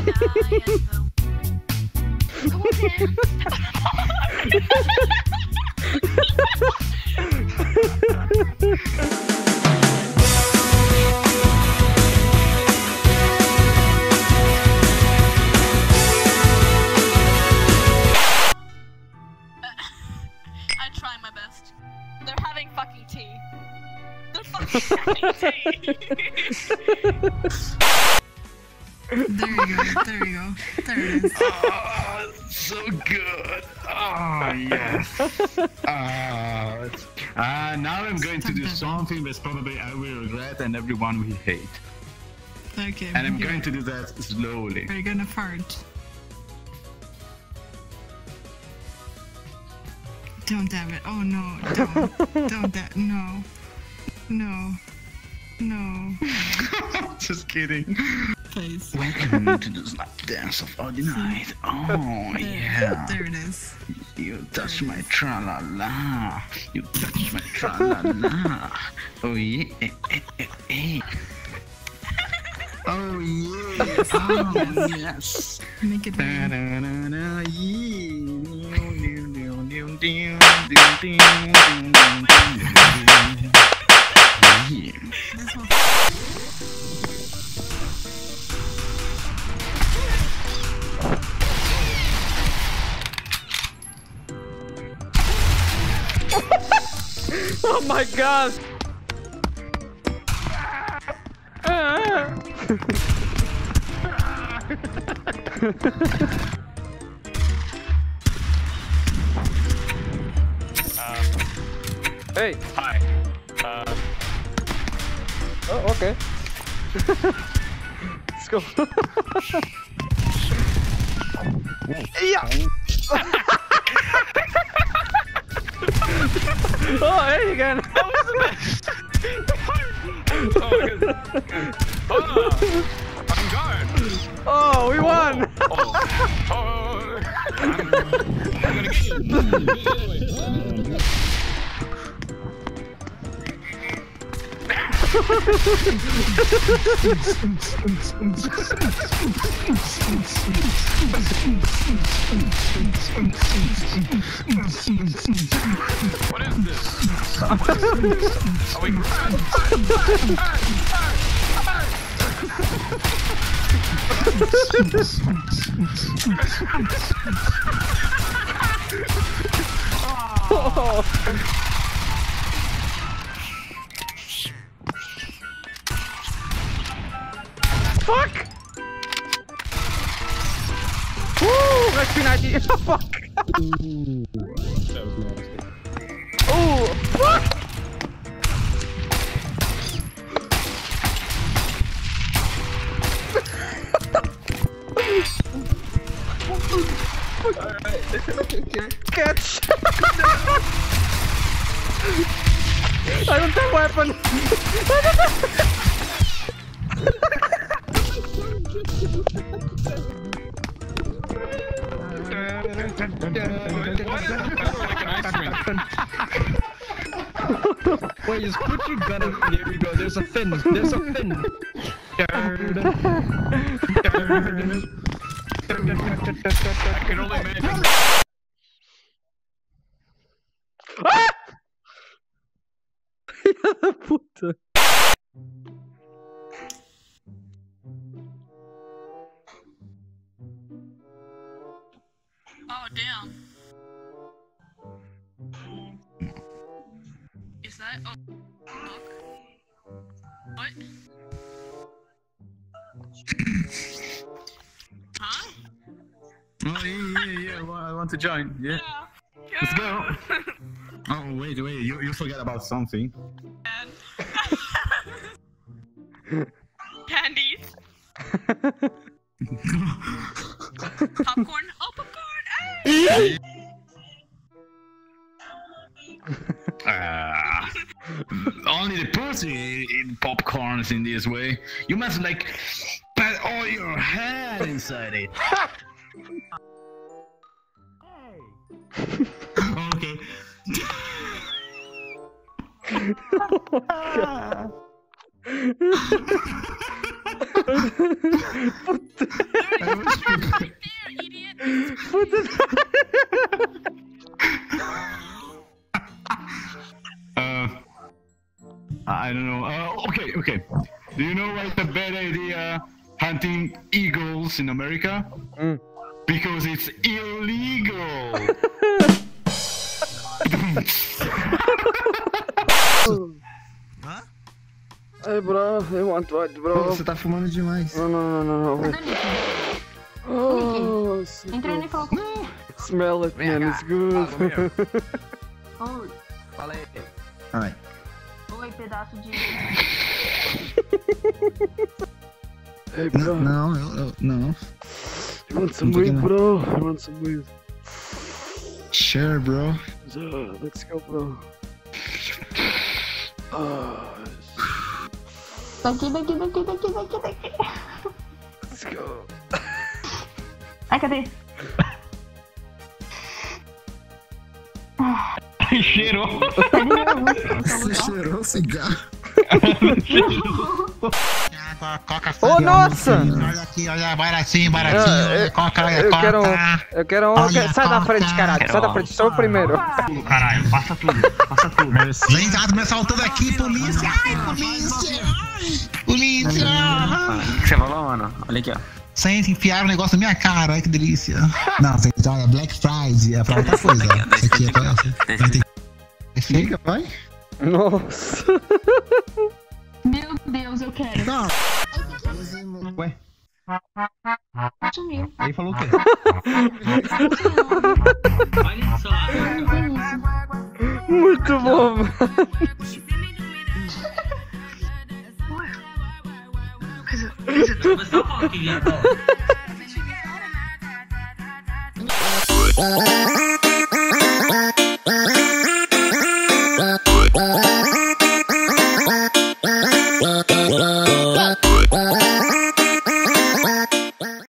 I try my best. They're having fucking tea. They're fucking having tea. There you go, there you go. There it is. Oh, so good. Oh, yes. Now I'm going to do something that probably I will regret and everyone will hate. Okay. And I'm going to do that slowly. Are you gonna fart? Don't damn it. Oh no, don't. Don't that. No. No. No. Just kidding. Please. Welcome to the lap dance of all the night. Oh, yeah. There it is. You touch my tra-la-la. You touch my tra-la-la. Oh, yeah. Oh, yes. Oh, yes. Make it rain. Da-da-da-da, yeah. This one. Oh my god! Hey! Hi. Oh, okay. Let's go. Yeah! Oh, hey again! That was the best! Oh, good. Oh, I'm going! Oh, we won! I'm gonna get you! What is this? Are we... Oh. Fuck! Woo! That's penalty! Fuck! Oh! Fuck! Catch! I don't have weapon! Wait, just put your gun up. There we go. There's a fin. There's a fin. I can only imagine. Ah! Puta. Oh damn. Is that? Oh, look. What? Huh? Oh, yeah. Well, I want to join. Yeah. Yeah. Let's go. Oh, wait. You forgot about something. Candies. Popcorn. Oh, popcorn. Hey! Only the pussy eat popcorns in this way. You must like pat all your head inside it. Okay. There, idiot. Puta. I don't know. Okay. Do you know why it's a bad idea hunting eagles in America? Because it's illegal. Hey, bro, I want to watch, bro. Você tá fumando demais. No. Oh, Entra aí e fala com... smell it, man. It's good. Oi, Fala aí. Ai. oi, pedaço de... Hey, bro. Não. You want some weed, bro? You want some weed? Sure, bro. So, let's go, bro. Daqui. Let's go. Ai, cadê? Cheirou. Você cheirou o cigarro. Coca Oh, nossa! Olha aqui, olha, baratinho. Coca. Eu quero um. Sai da frente, caralho. Sai da frente, sou o primeiro. Caralho, passa tudo. Vem, tá me assaltando aqui, polícia. Ai, polícia. Polícia. O que você falou, mano? Olha aqui, ó. Sem enfiar o negócio na minha cara, ai que delícia. Não, você olha, Black Friday, é pra outra coisa. Isso aqui é pra... Fica, vai. Nossa. Meu Deus, eu quero. Não. Ué, Sumiu. ele falou o quê? Olha só. Muito bom, mano. Mas só fala que